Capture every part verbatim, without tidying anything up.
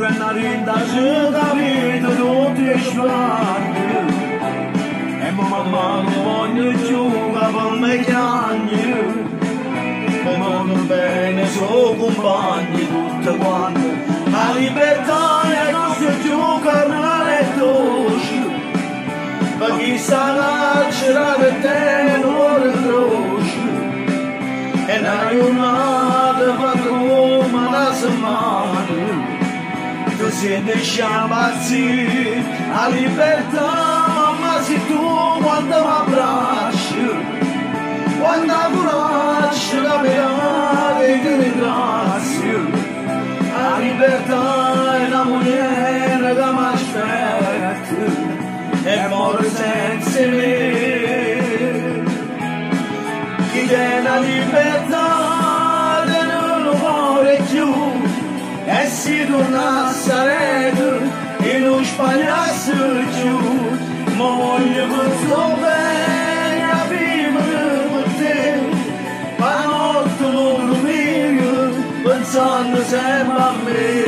Vennarindaci capito tutti sbagli e mamma non voglio più per me chiagni e non bene sono compagni tutti quanti la libertà è nostro più carnale e dolce per chi sta carcera per te non ritroci e una giornata fa come una settimana tu sei dei sciambazzi a libertà, mamma sei tu quando mi abbracci, quando abbracci la mia e ti ringrazio. La libertà è una moglie che mi aspetta e muore senza me. Chi tiene la libertà non lo vuole più e si torna a Sareto e non sbagliasse più, ma voglio questo bene a vivere per te, ma notte non dormire pensando sempre a me.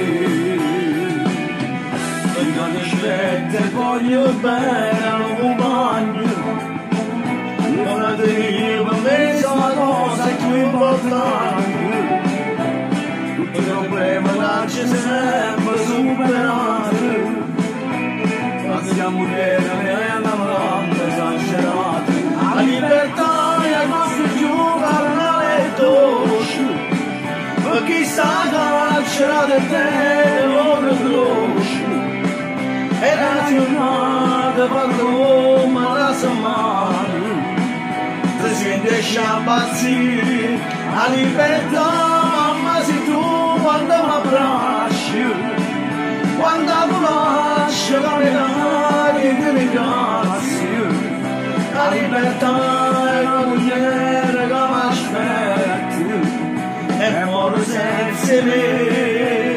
Perché ti aspetta e voglio bene al compagno, ora ti dico per me la cosa più importante. Il problema nasce sempre superato, ma siamo neri e innamorati esagerati. La libertà è il nostro più carnale e dolce, per chi sta carcera di te lo riconosce. E la giornata fa come una settimana, ti senti sciambazzi, la libertà mamma sei tu quando mi abbracci, quando abbracci la metà che ti ringrazio. La libertà è una moglie che mi aspetta e muore senza me.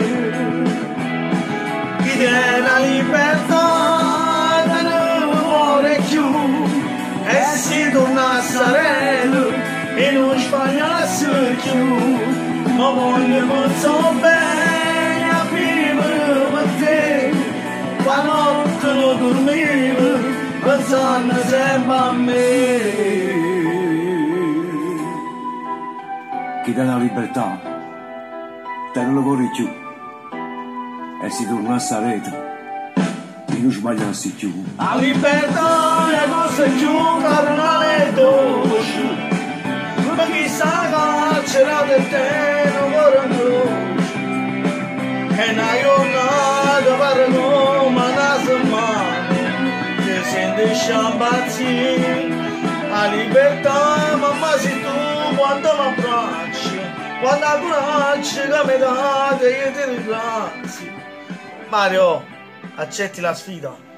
Chi tiene la libertà non muore più e si torna a Sareto e non sbagliasse più, ma voglio molto bene a vivere per te, la notte non dormivo pensando sempre a me. Chi dà la libertà te non lo vuole più e si torna a Sareto e non sbagliassi più. La libertà è cosa più carnale e dolce, ma chi sa carcera di te non vuole incroci, e una giornata per come una settimana, ti senti sciambazzi, la libertà mamma sei tu quando mi abbracci, quando abbracci che mi date io ti ringrazio. Mario, accetti la sfida?